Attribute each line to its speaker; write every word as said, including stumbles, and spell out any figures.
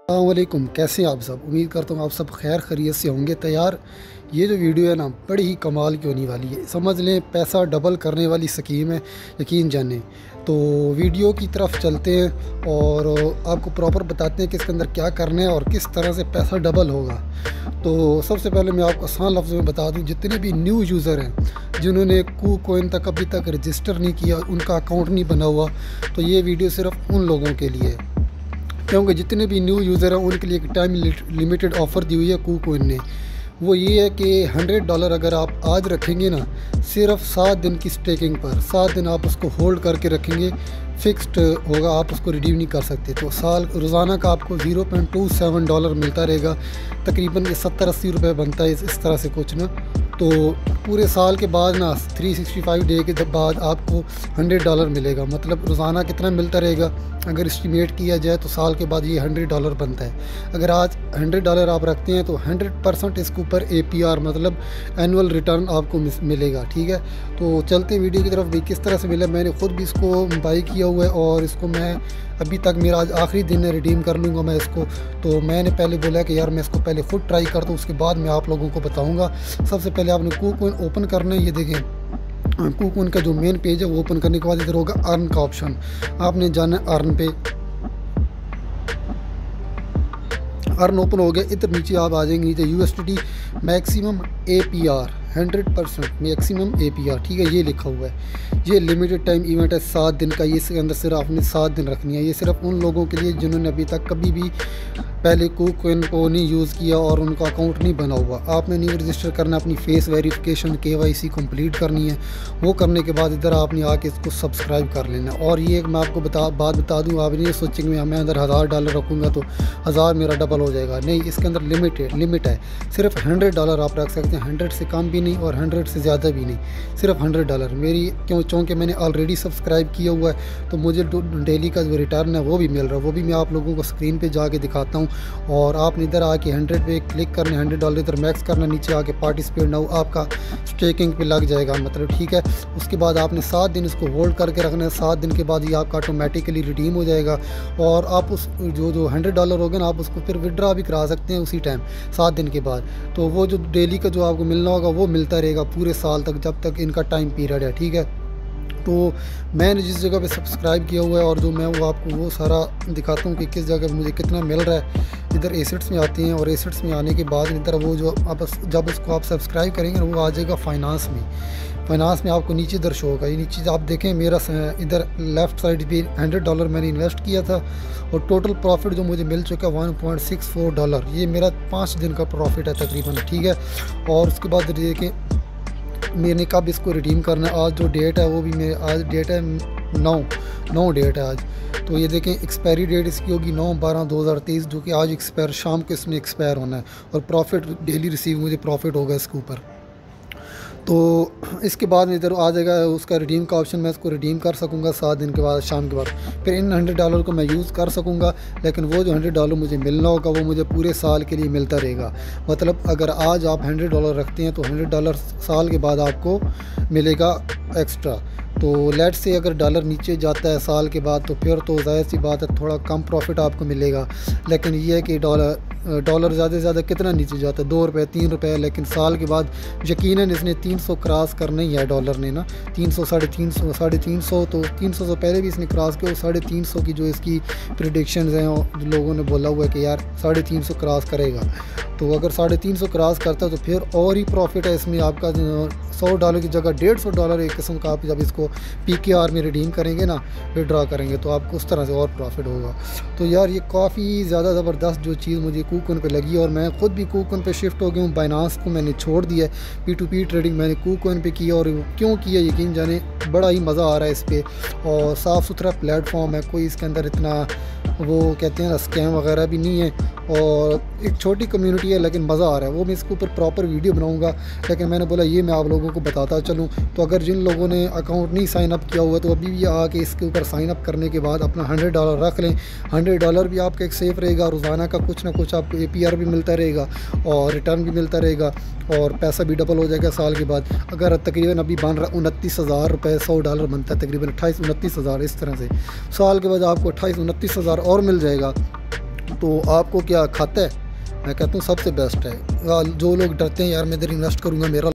Speaker 1: अस्सलामुअलैकुम, कैसे हैं आप सब। उम्मीद करता हूँ आप सब खैर खैरियत से होंगे। तैयार ये जो वीडियो है ना, बड़ी ही कमाल की होने वाली है। समझ लें पैसा डबल करने वाली स्कीम है, यकीन जाने। तो वीडियो की तरफ चलते हैं और आपको प्रॉपर बताते हैं कि इसके अंदर क्या करना है और किस तरह से पैसा डबल होगा। तो सबसे पहले मैं आपको आसान लफ्ज़ों में बता दूं, जितने भी न्यू यूज़र हैं जिन्होंने कू कोइन तक अभी तक रजिस्टर नहीं किया, उनका अकाउंट नहीं बना हुआ, तो ये वीडियो सिर्फ उन लोगों के लिए है। क्योंकि जितने भी न्यू यूज़र हैं उनके लिए एक टाइम लिमिटेड ऑफ़र दी हुई है कू कोइन ने। वो ये है कि हंड्रेड डॉलर अगर आप आज रखेंगे ना, सिर्फ सात दिन की स्टेकिंग पर, सात दिन आप उसको होल्ड करके रखेंगे, फ़िक्स्ड होगा, आप उसको रिडीम नहीं कर सकते। तो साल रोज़ाना का आपको zero point two seven dollar मिलता रहेगा, तकरीबन ये सत्तर अस्सी रुपये बनता है इस तरह से कुछ ना। तो पूरे साल के बाद ना थ्री सिक्सटी फाइव डे के बाद आपको हंड्रेड डॉलर मिलेगा। मतलब रोज़ाना कितना मिलता रहेगा, अगर इस्टीमेट किया जाए तो साल के बाद ये हंड्रेड डॉलर बनता है। अगर आज हंड्रेड डॉलर आप रखते हैं तो हंड्रेड परसेंट इसके ऊपर ए पी आर मतलब एनुअल रिटर्न आपको मिलेगा। ठीक है, तो चलते वीडियो की तरफ भी। किस तरह से मिला, मैंने ख़ुद भी इसको बाई किया हुआ है और इसको मैं अभी तक, मेरा आज आखिरी दिन है, रिडीम कर लूँगा मैं इसको। तो मैंने पहले बोला कि यार मैं इसको पहले ख़ुद ट्राई करता हूँ, उसके बाद मैं आप लोगों को बताऊँगा। सबसे पहले आपने कू कोइन ओपन करना है। ये देखें, कू कोइन का जो मेन पेज है वो ओपन करने के बाद इधर होगा अर्न का ऑप्शन, आपने जाना है अर्न पे। अर्न ओपन हो गया, इधर नीचे आप आ जाएंगे, नीचे U S D T maximum A P R hundred percent maximum A P R, ठीक है, ये लिखा हुआ है। ये लिमिटेड टाइम इवेंट है, सात दिन का। ये इसके अंदर सिर्फ आपने सात दिन रखनी है। ये सिर्फ उन लोगों के लिए जिन्होंने अभी तक कभी भी पहले कू कोइन को नहीं यूज़ किया और उनका अकाउंट नहीं बना हुआ। आपने न्यू रजिस्टर करना, अपनी face verification K Y C complete करनी है। वो करने के बाद इधर आपने आके इसको सब्सक्राइब कर लेना। और ये मैं आपको बता बात बता दूँ, आप नहीं सोचेंगे मैं अंदर हज़ार डॉलर रखूँगा तो हज़ार मेरा डबल हो जाएगा। नहीं, इसके अंदर लिमिटेड लिमिट है, सिर्फ हंड्रेड डॉलर आप रख सकते हैं। हंड्रेड से कम भी नहीं और हंड्रेड से ज़्यादा भी नहीं, सिर्फ हंड्रेड डॉलर। मेरी क्यों चूँकि मैंने ऑलरेडी सब्सक्राइब किया हुआ है तो मुझे डेली का जो रिटर्न है वो भी मिल रहा है। वो भी मैं आप लोगों को स्क्रीन पे जाके दिखाता हूँ। और आपने इधर आके हंड्रेड पे क्लिक करना, हंड्रेड डॉलर इधर मैक्स करना, नीचे आके पार्टिसिपेट नाउ आपका स्टेकिंग पे लग जाएगा, मतलब ठीक है। उसके बाद आपने सात दिन इसको होल्ड करके रखना है। सात दिन के बाद ये आपका ऑटोमेटिकली रिडीम हो जाएगा और आप उस जो जो हंड्रेड डॉलर होगा ना, आप उसको फिर विड्रा भी करा सकते हैं उसी टाइम, सात दिन के बाद। तो वो जो डेली का जो आपको मिलना होगा वो मिलता रहेगा पूरे साल तक, जब तक इनका टाइम पीरियड है, ठीक है। तो मैंने जिस जगह पे सब्सक्राइब किया हुआ है और जो मैं वो आपको वो सारा दिखाता हूँ कि किस जगह पे मुझे कितना मिल रहा है। इधर एसेट्स में आते हैं और एसेट्स में आने के बाद इधर वो जो आप जब उसको आप सब्सक्राइब करेंगे वो आ जाएगा फाइनेंस में। फाइनेंस में आपको नीचे इधर शो होगा। ये नीचे आप देखें, मेरा इधर लेफ़्ट साइड पे हंड्रेड डॉलर मैंने इन्वेस्ट किया था और टोटल प्रॉफिट जो मुझे मिल चुका है one point six four dollar. ये मेरा पाँच दिन का प्रॉफिट है तकरीबन, ठीक है। और उसके बाद देखें मैंने कब इसको रिडीम करना है। आज जो डेट है वो भी मेरे आज डेट है नौ नौ डेट है आज। तो ये देखें एक्सपायरी डेट इसकी होगी नौ बारह दो हज़ार तेईस, जो कि आज एक्सपायर शाम को इसमें एक्सपायर होना है। और प्रॉफिट डेली रिसीव मुझे प्रॉफिट होगा इसके ऊपर। तो इसके बाद इधर आ जाएगा उसका रिडीम का ऑप्शन, मैं इसको रिडीम कर सकूंगा सात दिन के बाद, शाम के बाद। फिर इन हंड्रेड डॉलर को मैं यूज़ कर सकूंगा, लेकिन वो जो हंड्रेड डॉलर मुझे मिलना होगा वो मुझे पूरे साल के लिए मिलता रहेगा। मतलब अगर आज आप हंड्रेड डॉलर रखते हैं तो हंड्रेड डॉलर साल के बाद आपको मिलेगा एक्स्ट्रा। तो लेट से अगर डॉलर नीचे जाता है साल के बाद तो फिर तो ज़ाहिर सी बात है थोड़ा कम प्रॉफिट आपको मिलेगा। लेकिन ये है कि डॉलर डॉलर ज़्यादा से ज़्यादा कितना नीचे जाता है, दो रुपये तीन रुपये, लेकिन साल के बाद यकीनन इसने तीन सौ क्रॉस करना ही है डॉलर ने ना, तीन सौ साढ़े तीन सौ साढ़े तीन सौ तो तीन सौ से पहले भी इसने क्रॉस किया। साढ़े तीन सौ की जो इसकी प्रिडिक्शंस हैं, लोगों ने बोला हुआ है कि यार साढ़े तीन सौ क्रॉस करेगा। तो अगर साढ़े तीन सौ क्रॉस करता है तो फिर और ही प्रॉफिट है इसमें आपका। सौ डॉलर की जगह डेढ़ सौ डॉलर एक किस्म का आप जब इसको पी के आर में रिडीम करेंगे ना, विड्रा करेंगे, तो आपको उस तरह से और प्रॉफिट होगा। तो यार ये काफ़ी ज़्यादा ज़बरदस्त जो चीज़ मुझे कू कोइन पे लगी और मैं ख़ुद भी कू कोइन पे शिफ्ट हो गया हूँ। बाइनांस को मैंने छोड़ दिया है, पी टू पी ट्रेडिंग मैंने कू कोइन पे किया। और क्यों किया यकीन जाने, बड़ा ही मज़ा आ रहा है इस पर और साफ़ सुथरा प्लेटफॉर्म है, कोई इसके अंदर इतना वो कहते हैं ना स्कैम वगैरह भी नहीं है और एक छोटी कम्युनिटी है, लेकिन मज़ा आ रहा है। वो मैं इसके ऊपर प्रॉपर वीडियो बनाऊंगा, लेकिन मैंने बोला ये मैं आप लोगों को बताता चलूँ। तो अगर जिन लोगों ने अकाउंट नहीं साइन अप किया हुआ तो अभी भी आके इसके ऊपर साइन अप करने के बाद अपना हंड्रेड डॉलर रख लें। हंड्रेड डॉलर भी आपका एक सेफ़ रहेगा, रोज़ाना का कुछ ना कुछ आपको ए पी आर भी मिलता रहेगा और रिटर्न भी मिलता रहेगा और पैसा भी डबल हो जाएगा साल के बाद। अगर तकरीबन अभी बन रहा उनतीस हज़ार रुपये, सौ डॉलर बनता है तकरीबन अट्ठाईस उनतीस हज़ार, इस तरह से साल के बाद आपको अट्ठाईस उनतीस हज़ार और मिल जाएगा। तो आपको क्या खाता है? मैं कहता हूँ सबसे बेस्ट है। जो लोग डरते हैं यार मैं इधर इन्वेस्ट करूँगा मेरा